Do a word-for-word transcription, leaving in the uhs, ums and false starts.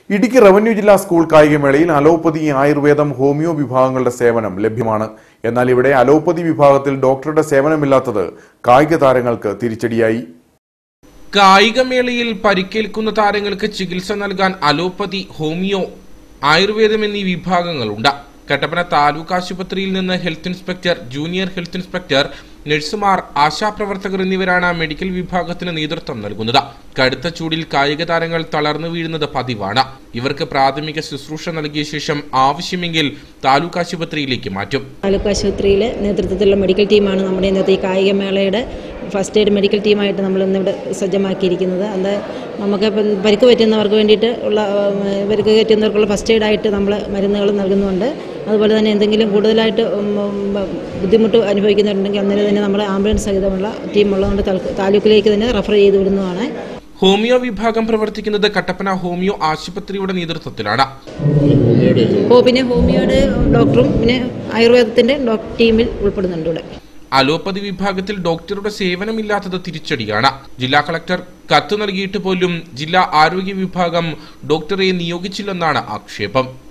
Idukki revenue ജില്ലാ school കായികമേളയിൽ allopathy, ആയുർവേദം, ഹോമിയോ വിഭാഗങ്ങളുടെ സേവനം ലഭ്യമാണ്. എന്നാൽ ഇവിടെ അലോപ്പതി വിഭാഗത്തിൽ ഡോക്ടറുടെ സേവനമില്ലാത്തത് കായിക താരങ്ങൾക്ക് തിരിച്ചടിയായി. കായികമേളയിൽ പരിക്കേൽക്കുന്ന താരങ്ങൾക്ക് ചികിത്സ നൽകാൻ അലോപ്പതി, ഹോമിയോ, ആയുർവേദം എന്നീ വിഭാഗങ്ങളുണ്ട്. കട്ടപ്പന താലൂക്ക് ആശുപത്രിയിൽ നിന്ന് health inspector, junior health inspector, നഴ്സുമാർ, ആശാപ്രവർത്തകർ എന്നിവരാണ് മെഡിക്കൽ വിഭാഗത്തിന് നേതൃത്വം നൽകുന്നത്. കടുത്ത ചൂടിൽ കായിക താരങ്ങൾ തളർന്നു വീഴുന്നത് പതിവാണ്. ഇവർക്ക് പ്രാഥമിക ശുശ്രൂഷ നൽകിയ ശേഷം ആവശ്യമെങ്കിൽ താലൂക്ക് ആശുപത്രിയിലേക്ക് മാറ്റും. താലൂക്ക് ആശുപത്രിയിലെ നേതൃത്വത്തിലുള്ള മെഡിക്കൽ ടീമാണ് നമ്മുടെ ഇന്നത്തെ ഈ കായികമേളയുടെ ഫസ്റ്റ് എയ്ഡ് മെഡിക്കൽ ടീമായിട്ട് നമ്മൾ ഇന്നിവിടെ സജ്ജമാക്കിയിരിക്കുന്നത്. അത് നമുക്ക് പരിക്ക് പറ്റുന്നവർക്ക് വേണ്ടിയിട്ട് ഉള്ള പരിക്ക് പറ്റുന്നവർക്കുള്ള ഫസ്റ്റ് എയ്ഡായിട്ട് നമ്മൾ മരുന്നുകൾ നൽകുന്നുണ്ട്. അതുപോലെ തന്നെ എന്തെങ്കിലും കൂടുതലായിട്ട് ബുദ്ധിമുട്ട് അനുഭവിക്കുന്നുണ്ടെങ്കിൽ അന്നേരം തന്നെ നമ്മൾ ആംബുലൻസ് സഹിതമുള്ള ടീം ഉള്ളതുകൊണ്ട് താലൂക്കിലേക്ക് തന്നെ റെഫർ ചെയ്ത് വിടുന്നതാണ്. ഹോമിയോ വിഭാഗം പ്രവർത്തിക്കുന്നത് കട്ടപ്പന ഹോമിയോ ആശുപത്രിയുടെ നേതൃത്വത്തിലാണ്. പിന്നെ ഹോമിയോയുടെ ഡോക്ടറും പിന്നെ ആയുർവേദത്തിന്റെ ടീമിൽ ഉൾപ്പെടുന്നുണ്ട്. ഇവിടെ അലോപ്പതി വിഭാഗത്തിൽ ഡോക്ടറുടെ സേവനമില്ലാത്തത് തിരിച്ചടിയാണ്. ജില്ലാ കളക്ടർ കത്ത് നൽകിയിട്ട് പോലും ജില്ലാ ആരോഗ്യ വിഭാഗം ഡോക്ടറെ നിയോഗിച്ചില്ലെന്നാണ് ആക്ഷേപം.